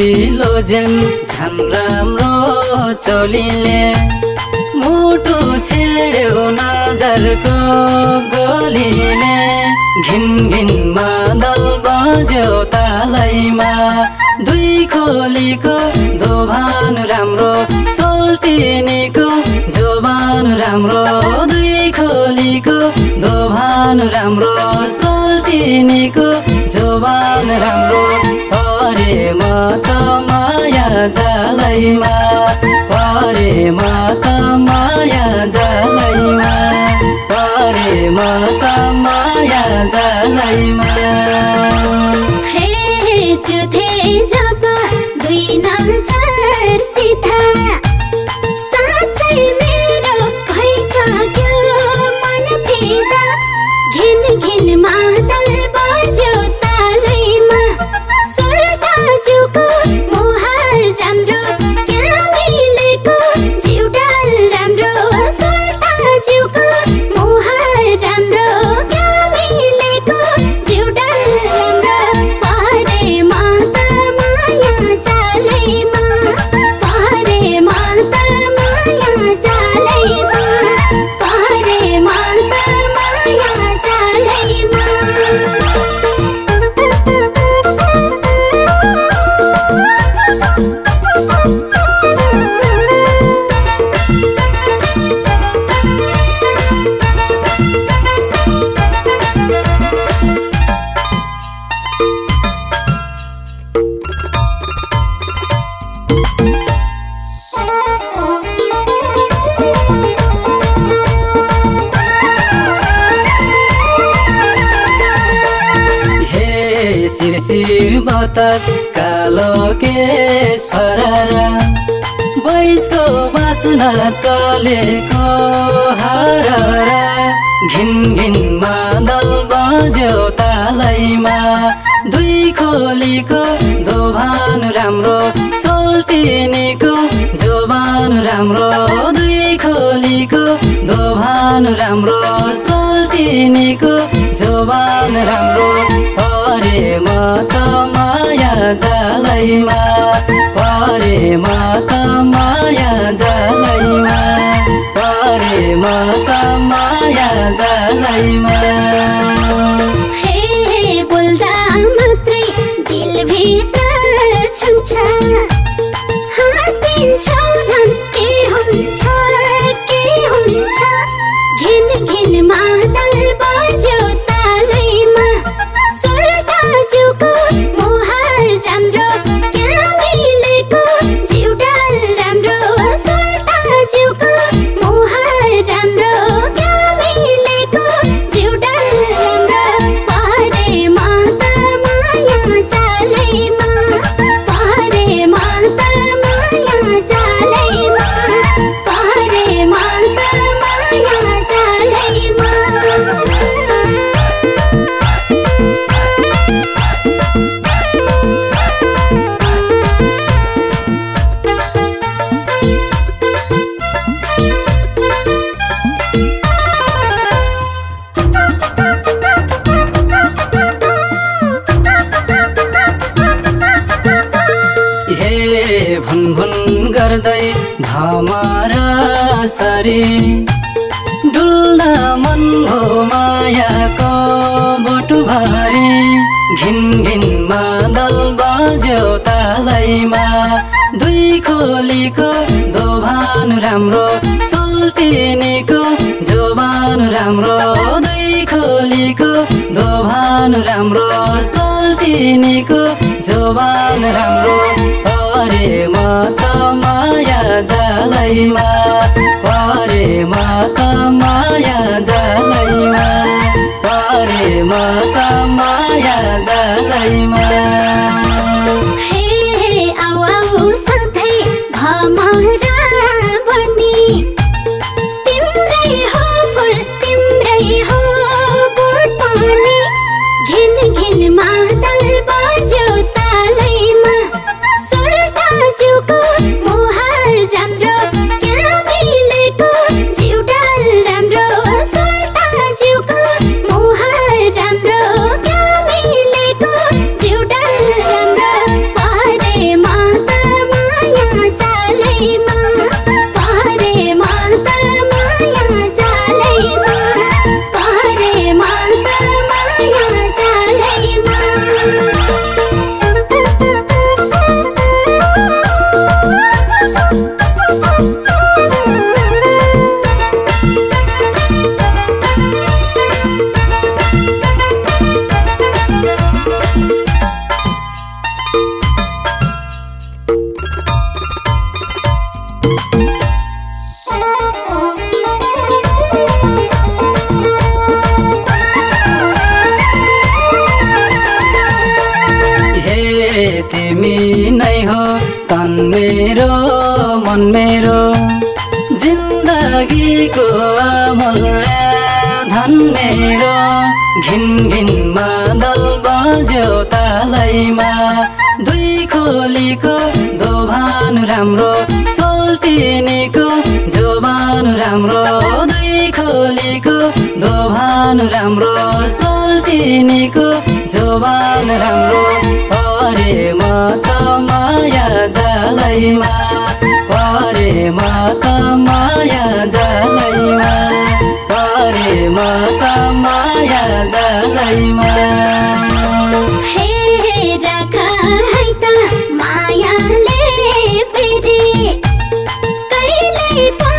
Lausanne झन् राम्रो चोलीले मुटु छेड्यो नजरको गोलीले घिन घिन मादल बज्यो तालैमा दुई खोलीको दोभान राम्रो सोल्टिनीको जोबान राम्रो दुई खोलीको दोभान राम्रो सोल्टिनीको जोबान राम्रो परे म त माया जालैमा परे म त माया जालैमा परे म त माया जालैमा हे जुधे जब दुई नजरसित साँच्चै मेरो भइसक्यो मन फिदा घिन घिन मादल बज्यो तालैमा सोल्टाजुको मुहार राम्रो क्या मिलेको जिउडाल राम्रो सोल्टाजुको मुहार राम्रो क्या मिलेको जिउडाल राम्रो परे म त माया जालैमा परे म त माया जालैमा परे म त माया जालैमा शिर बतास कालो केस फरारा बैसको बासना चलेको हरारा घिन घिन मादल बज्यो तालैमा दुई खोलीको दोभान राम्रो सोल्टिनीको जोबान राम्रो दुई खोलीको दोभान राम्रो सोल्टिनीको जोबान राम्रो परे म त माया जालैमा परे म त माया जालैमा परे म त माया जालैमा हे बोल्दा मात्रै दिलभित्र छुन्छ हाँस्दिन्छौ झन् के हुन्छ घिन घिन मादल बज्यो तालैमा सोल्टाजुको मुहार राम्रो क्या मिलेको जिउडाल राम्रो सोल्टाजुको मुहार राम्रो क्या मिलेको जिउडाल राम्रो परे म त माया जालैमा परे म त माया जालैमा परे म त माया जालैमा भुन भुन गर्दै भमरा सरी डुल्न मन हो मायाको बोटुभरि घिन घिन मादल बज्यो तालैमा दुई खोलीको दोभान राम्रो सोल्टिनीको जोबान राम्रो दुई खोलीको दोभान राम्रो सोल्टिनीको जोबान राम्रो परे म त माया जालैमा परे म त माया जालैमा परे म त माया जालैमा हे आउ आउ सधैँ भमरा बनी तिम्रै हो फुल तिम्रै हो बोट पनि घिन घिन मादल बज्यो तालैमा सोल्टाजुको मुहार राम्रो क्या मिलेको तिमी नै हो तन मेरो मन मेरो जिन्दगीको अमूल्य धन मेरो घिन घिन बादल बज्यो तालैमा दुई खोलीको दोभानु राम्रो सोल्टिनीको जोबानु राम्रो दुई खोलीको दोभानु राम्रो सोल्टिनीको जोबानु राम्रो परे म त माया जालैमा परे म त माया जालैमा परे म त माया जालैमा हे राखा है त मायाले फेरि कहिल्यै